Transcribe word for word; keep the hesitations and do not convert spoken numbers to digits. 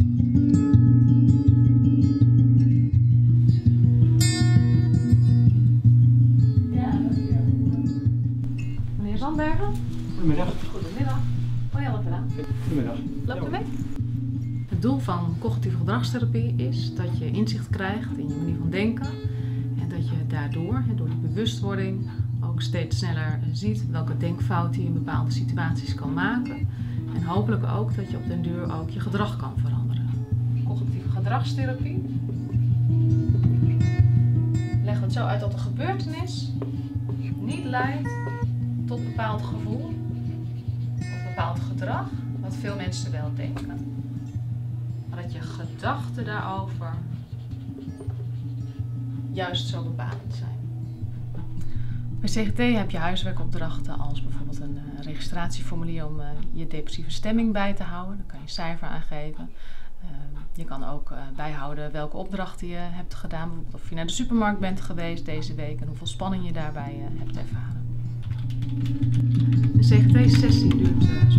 Meneer Zandbergen? Goedemiddag. Goedemiddag. Hoi Alpera. Goedemiddag. Loopt u mee? Het doel van cognitieve gedragstherapie is dat je inzicht krijgt in je manier van denken en dat je daardoor, door die bewustwording, ook steeds sneller ziet welke denkfouten je in bepaalde situaties kan maken en hopelijk ook dat je op den duur ook je gedrag kan veranderen. Cognitieve gedragstherapie legt het zo uit dat een gebeurtenis niet leidt tot een bepaald gevoel of bepaald gedrag, wat veel mensen wel denken. Maar dat je gedachten daarover juist zo bepalend zijn. Bij C G T heb je huiswerkopdrachten als bijvoorbeeld een uh, registratieformulier om uh, je depressieve stemming bij te houden. Daar kan je een cijfer aan geven. Uh, je kan ook uh, bijhouden welke opdrachten je hebt gedaan. Bijvoorbeeld of je naar de supermarkt bent geweest deze week en hoeveel spanning je daarbij uh, hebt ervaren. Een C G T-sessie duurt uh,